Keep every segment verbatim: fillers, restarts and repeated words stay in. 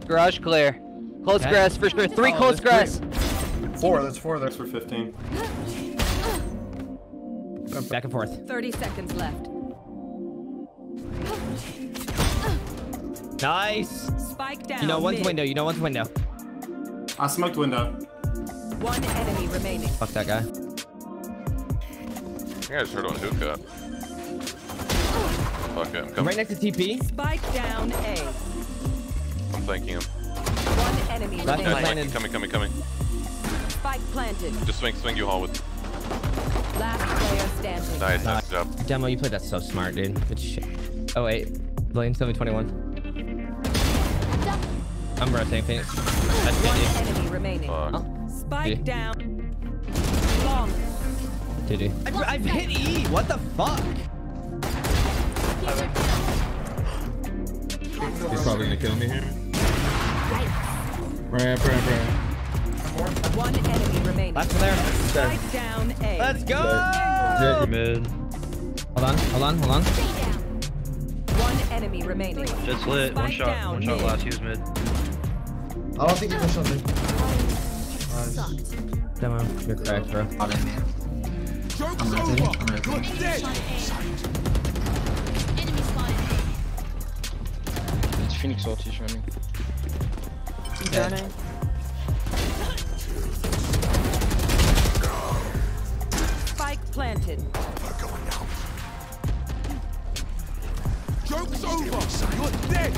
Garage clear. Close Okay. grass for sure. Three Oh, close there's grass. Four, that's four there. That's for fifteen. Back and forth. thirty seconds left. Nice. Spike down. You know one's mid. window. You know one's window. I smoked window. One enemy remaining. Fuck that guy. I think I just heard on hookah. Fuck it, I'm I'm coming. right next to T P. Spike down A. I'm thanking him. One enemy Last remaining. one planted. Coming, coming, coming. Spike planted. Just swing, swing you, Hall with. Last player standing. Nice, nice job. Demo, you played that so smart, dude. Good shit. Oh wait, Blaine seven twenty-one. I'm rotating Phoenix. That's One good, enemy remaining. Fuck. Spike Yeah. down. Long. dude. G G. I've, I've hit E. What the fuck? He's probably gonna kill me here. Ramp, ramp, ramp. One enemy remaining. Last one there. Spike down A. Let's go. Jet, Mid. Hold on, hold on, hold on. One enemy remaining. Jet's lit. One Spike shot. down One shot mid. last. He was mid. I don't think you pushed on me. Demo, you're cracked, bro. I'm ready. I'm ready. It's Phoenix ult, he's running. Running. Spike planted. Joke's over. You're dead.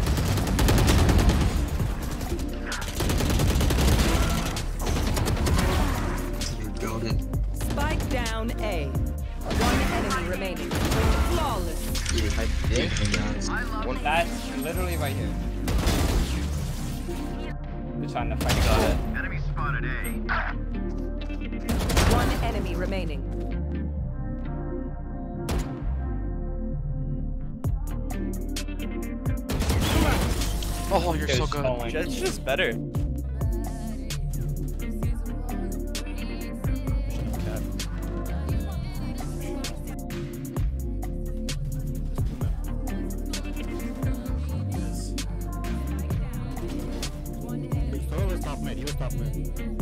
Spike down A. One enemy remaining. Flawless. That's literally right here. They're trying to fight. Got it. Enemy spotted A. One enemy remaining. Oh, you're so good. Falling. Jet's just better. He was top mid. He was top mid.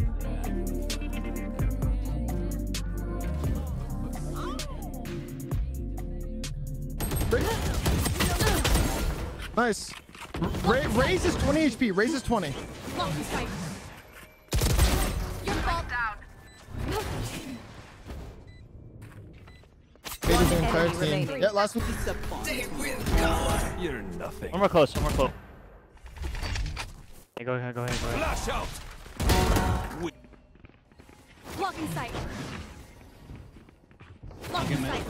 Nice. Ra Raze is twenty H P. Raze is twenty. Raze is the entire team. remaining. Yeah, last one. You're nothing. One more close. One more close. Hey, go ahead. Go ahead. Go ahead. Flash out. Blocking sight. Blocking sight.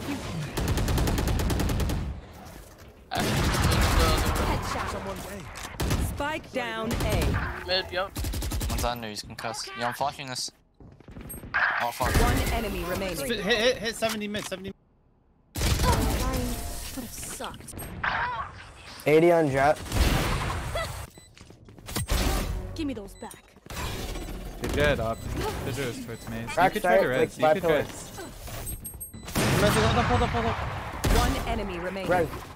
Headshot. Spike down A. Mid, yep. One's on there, he's concussed. Yeah, I'm flashing this. Oh, fuck. One enemy remaining. Hit, hit, hit seventy mid. seventy. Sorry. Would have sucked. eighty on Jet. Give me those back. Jet up. Jet is towards me. You Back could try side, to like res. You five could try. pillars. Hold up, hold up, hold up. One enemy remaining. Res.